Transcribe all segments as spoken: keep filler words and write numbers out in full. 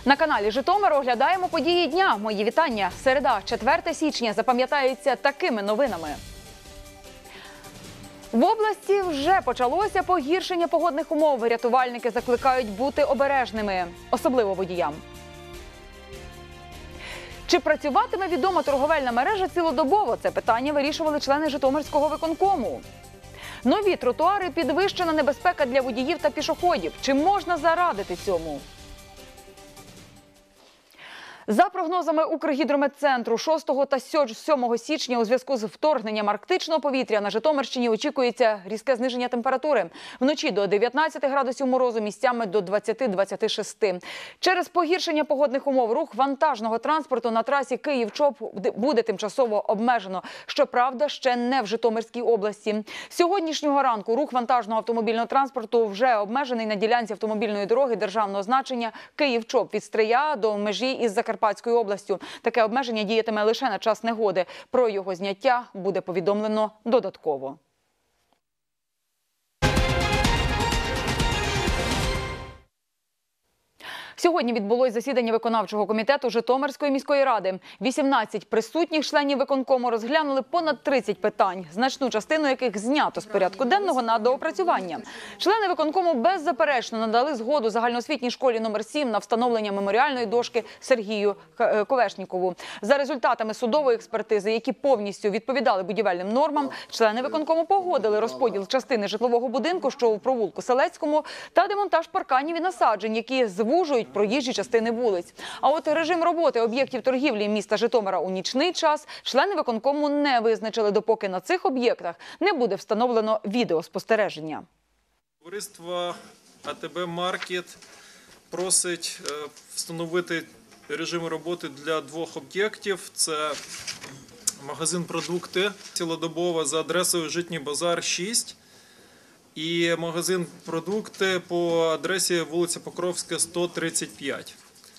На каналі Житомир оглядаємо події дня. Мої вітання. Середа, четверте січня, запам'ятається такими новинами. В області вже почалося погіршення погодних умов. Рятувальники закликають бути обережними, особливо водіям. Чи працюватиме відома торговельна мережа цілодобово? Це питання вирішували члени Житомирського виконкому. Нові тротуари, підвищена небезпека для водіїв та пішоходів. Чи можна зарадити цьому? За прогнозами Укргідрометцентру, шостого та сьомого січня у зв'язку з вторгненням арктичного повітря на Житомирщині очікується різке зниження температури. Вночі до дев'ятнадцяти градусів морозу, місцями до двадцяти - двадцяти шести. Через погіршення погодних умов рух вантажного транспорту на трасі Київ-Чоп буде тимчасово обмежено. Щоправда, ще не в Житомирській області. З сьогоднішнього ранку рух вантажного автомобільного транспорту вже обмежений на ділянці автомобільної дороги державного значення Київ-Чоп від Стрия до межі із Закарпаття. Закарпатською областю. Таке обмеження діятиме лише на час негоди. Про його зняття буде повідомлено додатково. Сьогодні відбулось засідання виконавчого комітету Житомирської міської ради. вісімнадцять присутніх членів виконкому розглянули понад тридцять питань, значну частину яких знято з порядку денного на доопрацювання. Члени виконкому беззаперечно надали згоду загальноосвітній школі номер сім на встановлення меморіальної дошки Сергію Ковешнікову. За результатами судової експертизи, які повністю відповідали будівельним нормам, члени виконкому погодили розподіл частини житлового будинку, що у провулку Селецькому, та демонтаж парканів і насаджень, які звужують проїжджі частини вулиць. А от режим роботи об'єктів торгівлі міста Житомира у нічний час члени виконкому не визначили, допоки на цих об'єктах не буде встановлено відеоспостереження. Товариство АТБ Маркет просить встановити режим роботи для двох об'єктів. Це магазин «Продукти» цілодобово за адресою Житній базар, шість. І магазин «Продукти» по адресі вулиця Покровська, сто тридцять п'ять.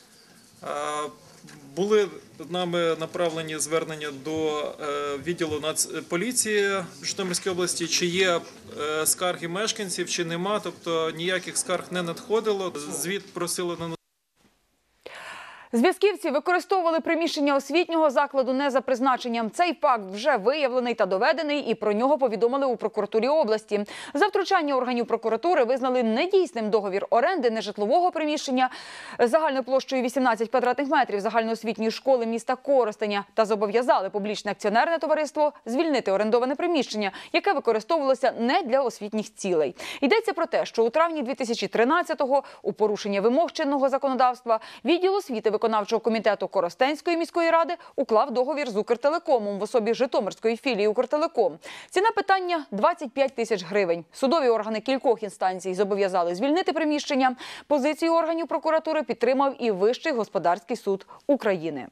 Були нами направлені звернення до відділу Нацполіції Житомирської області, чи є скарги мешканців, чи нема. Тобто ніяких скарг не надходило. Звіт просили на Зв'язківці використовували приміщення освітнього закладу не за призначенням. Цей факт вже виявлений та доведений, і про нього повідомили у прокуратурі області. За втручання органів прокуратури визнали недійсним договір оренди нежитлового приміщення загальною площею вісімнадцять квадратних метрів загальноосвітньої школи міста Коростеня та зобов'язали публічне акціонерне товариство звільнити орендоване приміщення, яке використовувалося не для освітніх цілей. Йдеться про те, що у травні дві тисячі тринадцятого у порушення вимог чинного законодавства відділ освіти виконавчого комітету Коростенської міської ради уклав договір з Укртелекомом в особі Житомирської філії Укртелеком. Ціна питання – двадцять п'ять тисяч гривень. Судові органи кількох інстанцій зобов'язали звільнити приміщення. Позицію органів прокуратури підтримав і Вищий господарський суд України.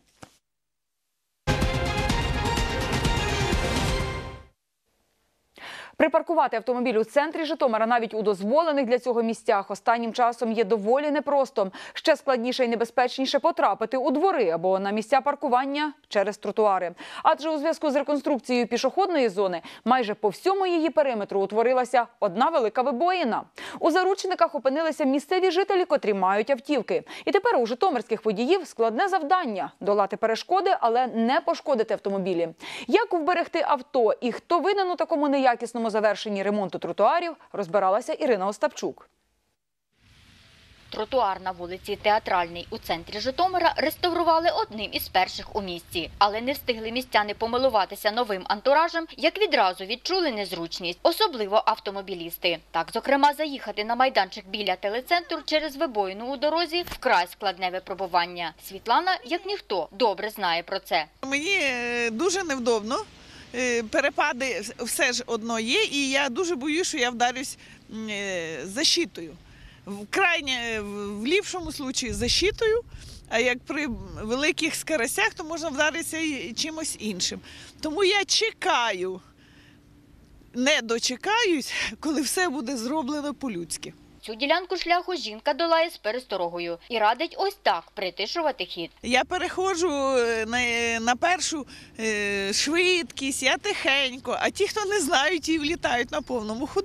Припаркувати автомобіль у центрі Житомира навіть у дозволених для цього місцях останнім часом є доволі непросто. Ще складніше і небезпечніше потрапити у двори або на місця паркування через тротуари. Адже у зв'язку з реконструкцією пішохідної зони майже по всьому її периметру утворилася одна велика вибоїна. У заручниках опинилися місцеві жителі, котрі мають автівки. І тепер у житомирських водіїв складне завдання – долати перешкоди, але не пошкодити автомобілі. Як вберегти авто і хто винен у такому неякісному завершенні ремонту тротуарів, розбиралася Ірина Остапчук. Тротуар на вулиці Театральній у центрі Житомира реставрували одним із перших у місті. Але не встигли містяни помилуватися новим антуражем, як відразу відчули незручність, особливо автомобілісти. Так, зокрема, заїхати на майданчик біля телецентру через вибоїну у дорозі – вкрай складне випробування. Світлана, як ніхто, добре знає про це. Мені дуже невдобно. Перепади все ж одно є, і я дуже боюсь, що я вдарюсь защитою. В крайне, в ліпшому випадку защитою, а як при великих скоростях, то можна вдаритися і чимось іншим. Тому я чекаю, не дочекаюсь, коли все буде зроблено по-людськи. Цю ділянку шляху жінка долає з пересторогою і радить ось так притишувати хід. Я переходжу на, на першу е, швидкість, я тихенько, а ті, хто не знають, і влітають на повному ходу.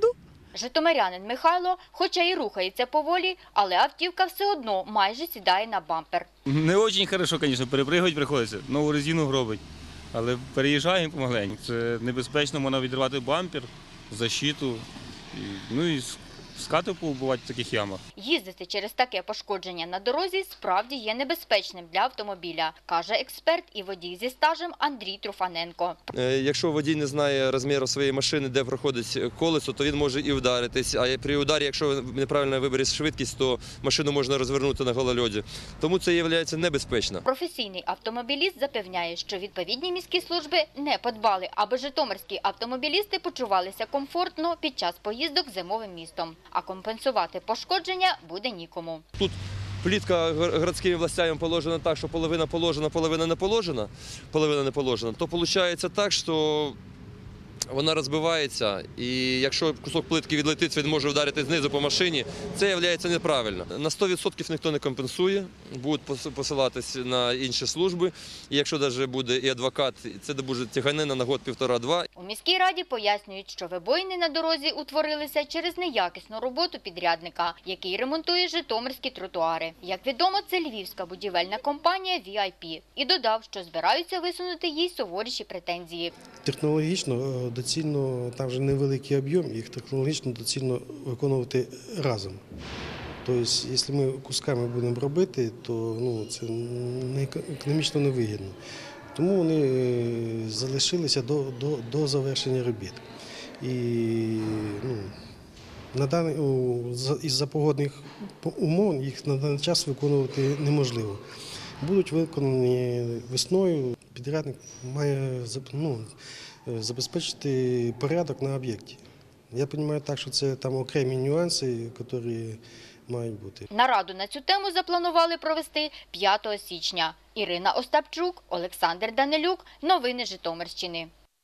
Житомирянин Михайло, хоча і рухається поволі, але автівка все одно майже сідає на бампер. Не дуже хорошо, звісно, перепригувати приходиться, нову резину гробить. Але переїжджаємо помаленьку. Це небезпечно, можна відривати бампер, защиту, і, ну і скати побувати в таких ямах. Їздити через таке пошкодження на дорозі справді є небезпечним для автомобіля, каже експерт і водій зі стажем Андрій Труфаненко. Е, Якщо водій не знає розміру своєї машини, де проходить колесо, то він може і вдаритись. А при ударі, якщо неправильно вибере швидкість, то машину можна розвернути на голольоді. Тому це є небезпечно. Професійний автомобіліст запевняє, що відповідні міські служби не подбали, аби житомирські автомобілісти почувалися комфортно під час поїздок зимовим містом. А компенсувати пошкодження буде нікому. Тут плітка городськими властями положена так, що половина положена, половина не положена, половина не положена, то виходить так, що вона розбивається, і якщо кусок плитки відлетить, він може вдарити знизу по машині, це є неправильно. На сто відсотків ніхто не компенсує, будуть посилатися на інші служби, і якщо навіть буде і адвокат, це буде тяганина на год, півтора-два. У міській раді пояснюють, що вибоїни на дорозі утворилися через неякісну роботу підрядника, який ремонтує житомирські тротуари. Як відомо, це львівська будівельна компанія ві ай пі. І додав, що збираються висунути їй суворіші претензії. Технологічно доцільно, там вже невеликий об'єм, їх технологічно доцільно виконувати разом. Тобто, якщо ми кусками будемо робити, то ну, це не економічно невигідно. Тому вони залишилися до, до, до завершення робіт. І ну, на даний, із-за погодних умов їх на даний час виконувати неможливо. Будуть виконані весною, підрядник має ну, забезпечити порядок на об'єкті. Я розумію так, що це там окремі нюанси, які мають бути. Нараду на цю тему запланували провести п'ятого січня. Ірина Остапчук, Олександр Данилюк. Новини Житомирщини.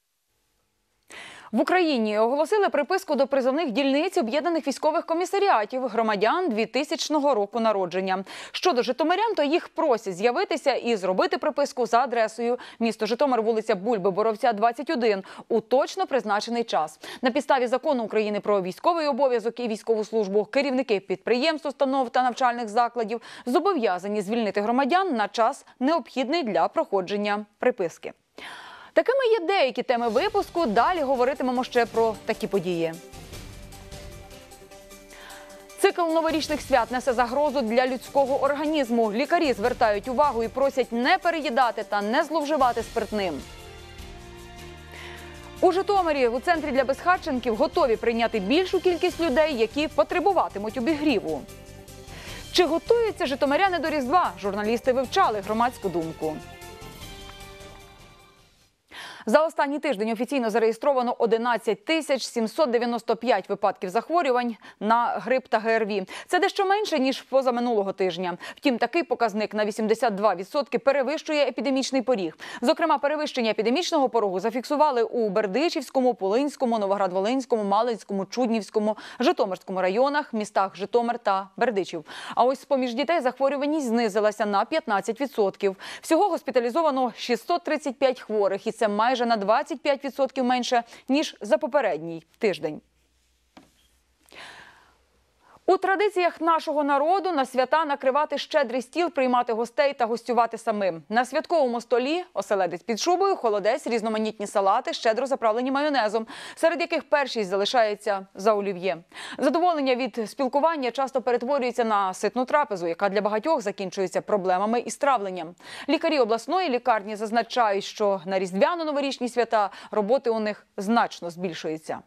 В Україні оголосили приписку до призовних дільниць об'єднаних військових комісаріатів громадян двохтисячного року народження. Щодо житомирян, то їх просять з'явитися і зробити приписку за адресою місто Житомир, вулиця Бульби-Боровця, двадцять один, у точно призначений час. На підставі закону України про військовий обов'язок і військову службу керівники підприємств, установ та навчальних закладів зобов'язані звільнити громадян на час, необхідний для проходження приписки. Такими є деякі теми випуску. Далі говоритимемо ще про такі події. Цикл новорічних свят несе загрозу для людського організму. Лікарі звертають увагу і просять не переїдати та не зловживати спиртним. У Житомирі у центрі для безхатченків готові прийняти більшу кількість людей, які потребуватимуть обігріву. Чи готуються житомиряни до Різдва? Журналісти вивчали громадську думку. За останній тиждень офіційно зареєстровано одинадцять тисяч сімсот дев'яносто п'ять випадків захворювань на грип та ге ер ві. Це дещо менше, ніж позаминулого тижня. Втім, такий показник на вісімдесят два відсотки перевищує епідемічний поріг. Зокрема, перевищення епідемічного порогу зафіксували у Бердичівському, Пулинському, Новоград-Волинському, Малинському, Чуднівському, Житомирському районах, містах Житомир та Бердичів. А ось з-поміж дітей захворюваність знизилася на п'ятнадцять відсотків. Всього госпіталізовано шістсот тридцять п'ять хворих, і це майже на двадцять п'ять відсотків менше, ніж за попередній тиждень. У традиціях нашого народу на свята накривати щедрий стіл, приймати гостей та гостювати самим. На святковому столі оселедець під шубою, холодець, різноманітні салати, щедро заправлені майонезом, серед яких першість залишається за олів'є. Задоволення від спілкування часто перетворюється на ситну трапезу, яка для багатьох закінчується проблемами із травленням. Лікарі обласної лікарні зазначають, що на різдвяно-новорічні свята роботи у них значно збільшується.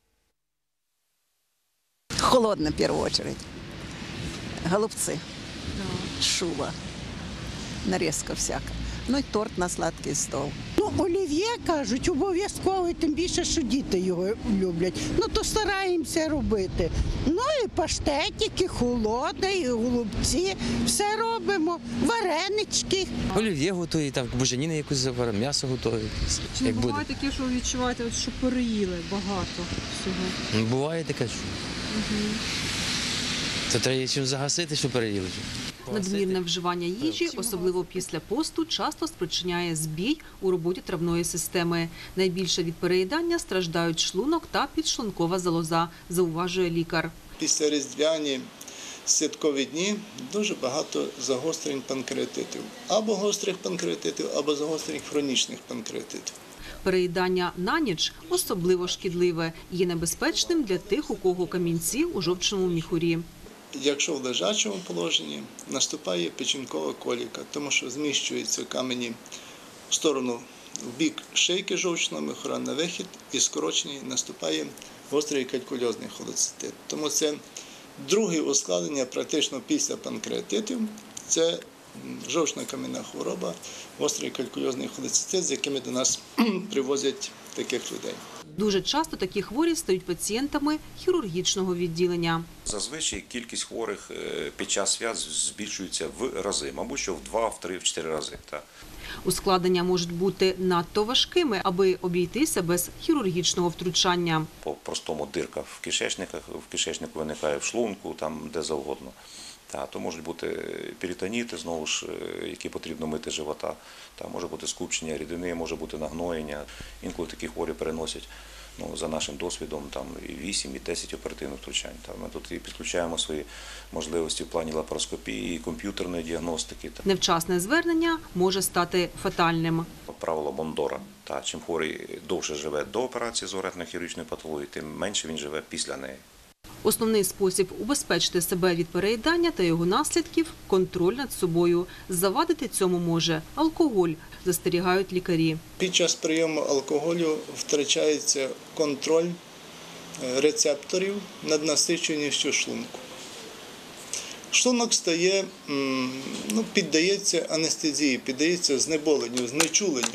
Холодно, в первую очередь. Голубцы, шуба, нарезка всяка. Ну і торт на сладкий стол. Ну, олів'є, кажуть, обов'язково, тим більше, що діти його люблять. Ну, то стараємося робити. Ну, і паштетики, холодне, і голубці, все робимо, варенички. Олів'є готує, там буженіни якусь заваримо, м'ясо готує. Чи не буває таке, що ви відчуваєте, що переїли багато всього? Буває таке, що. Угу. То треба чим загасити, що переїли. Надмірне вживання їжі, особливо після посту, часто спричиняє збій у роботі травної системи. Найбільше від переїдання страждають шлунок та підшлункова залоза, зауважує лікар. Після різдвяні святкові дні дуже багато загострень панкреатитів. Або гострих панкреатитів, або загострених хронічних панкреатитів. Переїдання на ніч особливо шкідливе і є небезпечним для тих, у кого камінці у жовчному міхурі. Якщо в лежачому положенні наступає печінкова коліка, тому що зміщуються камені в сторону, в бік шийки жовчного міхура на вихід і скорочення наступає гострий калькульозний холецистит. Тому це друге ускладнення практично після панкреатитів – це жовчна кам'яна хвороба, гострий калькульозний холецистит, з якими до нас привозять таких людей. Дуже часто такі хворі стають пацієнтами хірургічного відділення. Зазвичай кількість хворих під час свят збільшується в рази, мабуть, що в два, в три, в чотири рази. Так. Ускладнення можуть бути надто важкими, аби обійтися без хірургічного втручання. По-простому дирка в кишечниках, в кишечнику виникає в шлунку, там де завгодно. Та, то можуть бути перитоніти, знову ж, які потрібно мити живота, та, може бути скупчення рідини, може бути нагноєння. Інколи такі хворі переносять, ну, за нашим досвідом, там, і вісім, і десять оперативних втручань. Та, ми тут і підключаємо свої можливості в плані лапароскопії, і комп'ютерної діагностики. Та. Невчасне звернення може стати фатальним. Правило Мондора. Та, чим хворий довше живе до операції з уретно-хірургічної патології, тим менше він живе після неї. Основний спосіб убезпечити себе від переїдання та його наслідків – контроль над собою. Завадити цьому може алкоголь, застерігають лікарі. Під час прийому алкоголю втрачається контроль рецепторів над насиченістю шлунку. Шлунок стає, ну, піддається анестезії, піддається знеболенню, знечуленню.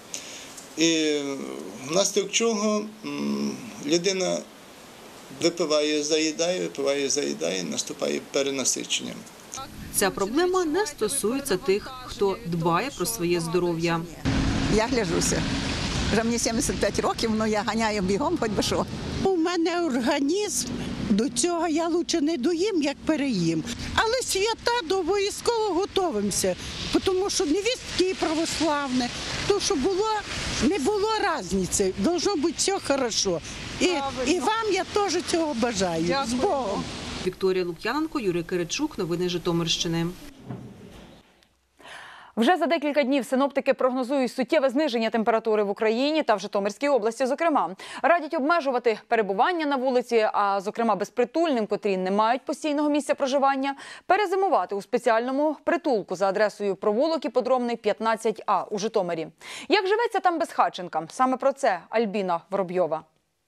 І внаслідок чого людина випиває, заїдає, випиває, заїдає, наступає перенасичення. Ця проблема не стосується тих, хто дбає про своє здоров'я. Я гляжуся. Вже мені сімдесят п'ять років, але я ганяю бігом, хоч би що. У мене організм, до цього я краще не доїм, як переїм. Але свята до обов'язково готуємося, тому що невістки православні, то, що було, не було різниці, должно бути все добре. І, і вам я теж цього бажаю. Дякую. З Богом. Вікторія Лук'яненко, Юрій Киричук. Новини Житомирщини. Вже за декілька днів синоптики прогнозують суттєве зниження температури в Україні та в Житомирській області, зокрема. Радять обмежувати перебування на вулиці, а, зокрема, безпритульним, котрі не мають постійного місця проживання, перезимувати у спеціальному притулку за адресою провулок Іпподромний, п'ятнадцять А у Житомирі. Як живеться там безхатченкам? Саме про це Альбіна Воробйова.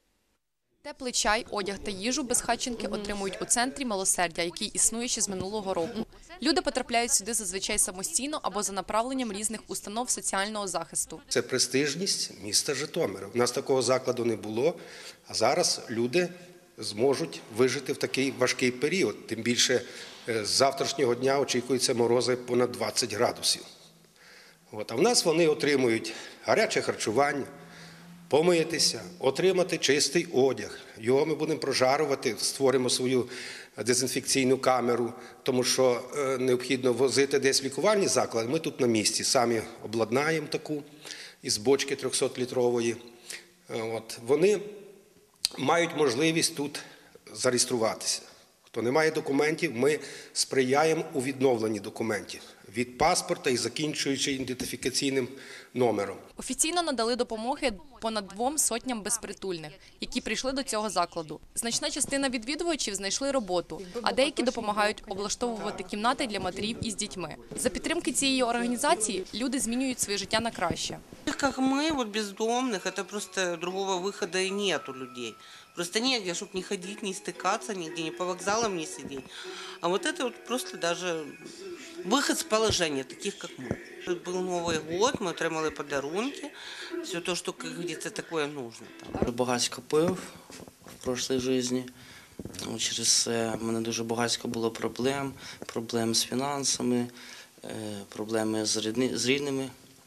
Теплий чай, одяг та їжу безхатченки отримують у центрі «Милосердя», який існує ще з минулого року. Люди потрапляють сюди зазвичай самостійно або за направленням різних установ соціального захисту. Це престижність міста Житомира. У нас такого закладу не було, а зараз люди зможуть вижити в такий важкий період. Тим більше з завтрашнього дня очікуються морози понад двадцять градусів. От. А в нас вони отримують гаряче харчування, помитися, отримати чистий одяг. Його ми будемо прожарувати, створимо свою дезінфекційну камеру, тому що е, необхідно возити десь лікувальні заклади. Ми тут на місці самі обладнаємо таку із бочки трьохсотлітрової. От. Вони мають можливість тут зареєструватися. Хто не має документів, ми сприяємо у відновленні документів. Від паспорта і закінчуючи ідентифікаційним номером. Офіційно надали допомоги понад двом сотням безпритульних, які прийшли до цього закладу. Значна частина відвідувачів знайшли роботу, а деякі допомагають облаштовувати кімнати для матерів із дітьми. За підтримки цієї організації люди змінюють своє життя на краще. Как мы, вот бездомных, это просто другого выхода и нет у людей. Просто негде, чтобы не ходить, не стыкаться, нигде, не по вокзалам не сидеть. А вот это вот просто даже выход с положения, таких как мы. Был Новый год, мы отримали подарунки, все то, что, как говорится, такое нужно. Багатько пив в прошлій житті. Через це в мене дуже багатько було проблем, проблем з фінансами, проблеми з рідними.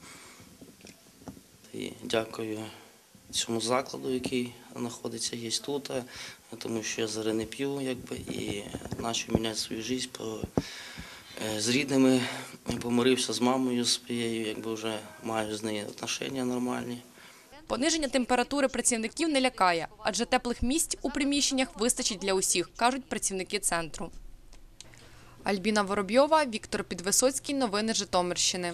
І дякую цьому закладу, який знаходиться є тут, тому що я зараз не п'ю, якби, і почав міняти свою життя по з рідними, помирився з мамою своєю, якби вже маю з нею відносини нормальні. Пониження температури працівників не лякає, адже теплих місць у приміщеннях вистачить для усіх, кажуть працівники центру. Альбіна Воробйова, Віктор Підвисоцький. Новини Житомирщини.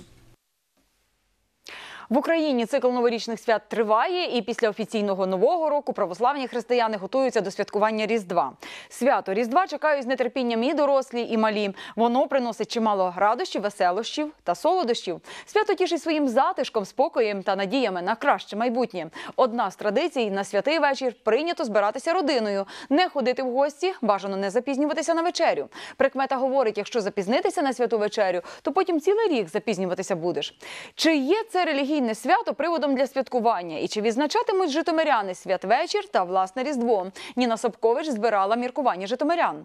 В Україні цикл новорічних свят триває, і після офіційного Нового року православні християни готуються до святкування Різдва. Свято Різдва чекають з нетерпінням і дорослі, і малі. Воно приносить чимало радощів, веселощів та солодощів. Свято тішить своїм затишком, спокоєм та надіями на краще майбутнє. Одна з традицій – на святий вечір прийнято збиратися родиною. Не ходити в гості, бажано не запізнюватися на вечерю. Прикмета говорить, якщо запізнитися на святу вечерю, то потім цілий рік запізнюватися будеш. Чи є це релігійне свято приводом для святкування? І чи відзначатимуть житомиряни святвечір та власне Різдво? Ніна Собкович збирала міркування житомирян.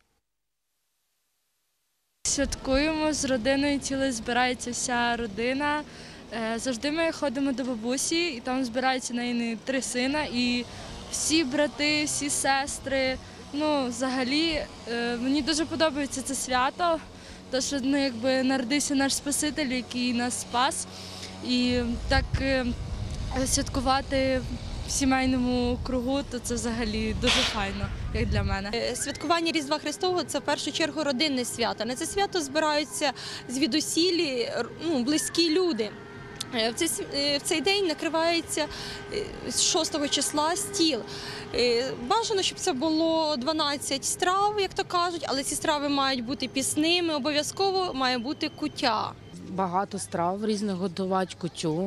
Святкуємо з родиною, ціле збирається вся родина. Завжди ми ходимо до бабусі, і там збираються неї три сина, і всі брати, всі сестри. Ну, взагалі, мені дуже подобається це свято, тому що ну, якби народився наш Спаситель, який нас спас. І так святкувати в сімейному кругу, то це взагалі дуже файно, як для мене. Святкування Різдва Христового – це в першу чергу родинне свято. На це свято збираються звідусілі ну, близькі люди. В цей, в цей день накривається з шостого числа стіл. Бажано, щоб це було дванадцять страв, як то кажуть, але ці страви мають бути пісними, обов'язково має бути куття. Багато страв різних готувати, кутю,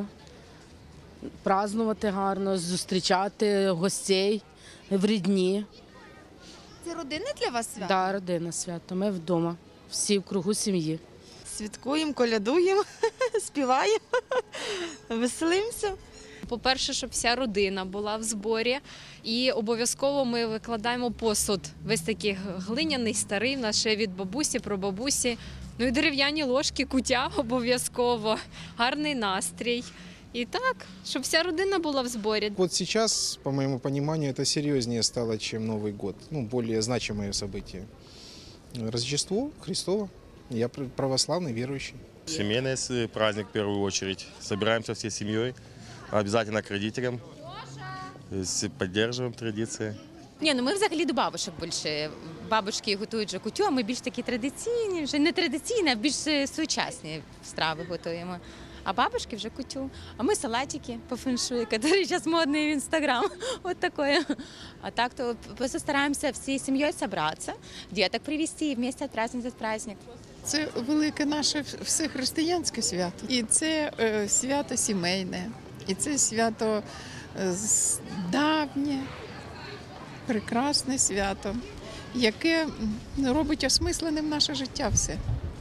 празднувати гарно, зустрічати гостей в рідні. Це родинне для вас свято? Так, родинне свято. Ми вдома, всі в кругу сім'ї. Святкуємо, колядуємо, співаємо, веселимося. По-перше, щоб вся родина була в зборі, і обов'язково ми викладаємо посуд. Весь такий глиняний, старий, в нас ще від бабусі, прабабусі. Ну і дерев'яні ложки, куття обов'язково, гарний настрій. И так, чтобы вся родина была в сборе. Вот сейчас, по моему пониманию, это серьезнее стало, чем Новый год. Ну, более значимое событие. Рождество Христово. Я православный, верующий. Семейный праздник в первую очередь. Собираемся всей семьей, обязательно к родителям, поддерживаем традиции. Ні, ну ми взагалі до бабушок більше. Бабушки готують вже кутю, а ми більш такі традиційні, вже не традиційні, а більш сучасні страви готуємо. А бабушки вже кутю. А ми салатики по феншую, які зараз модні в Інстаграм. Вот такое. А так то просто стараємося всією сім'єю зібратися, діток привезти і вместе відпразднувати цей праздник. Це велике наше всехристиянське свято. І це е, свято сімейне, і це свято е, давнє, прекрасне свято, яке робить осмисленим наше життя все.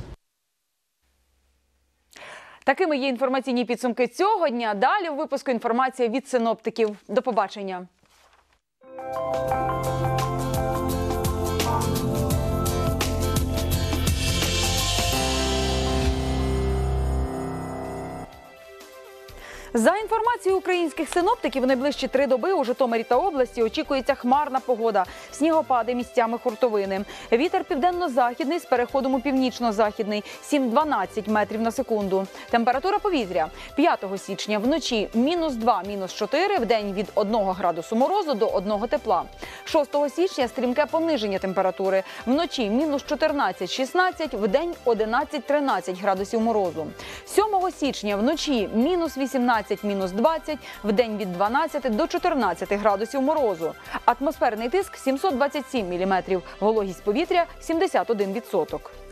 Такими є інформаційні підсумки цього дня. Далі у випуску інформація від синоптиків. До побачення. За інформацією українських синоптиків, в найближчі три доби у Житомирі та області очікується хмарна погода, снігопади, місцями хуртовини. Вітер південно-західний з переходом у північно-західний – сім-дванадцять метрів на секунду. Температура повітря – п'ятого січня вночі – мінус два, мінус чотири, вдень від одного градусу морозу до одного тепла. шостого січня – стрімке пониження температури. Вночі – мінус чотирнадцять, шістнадцять, вдень – одинадцять-тринадцять градусів морозу. сьомого січня – вночі – мінус вісімнадцять, мінус двадцять, вдень від дванадцяти до чотирнадцяти градусів морозу. Атмосферний тиск – сімсот двадцять сім міліметрів, вологість повітря – сімдесят один відсоток.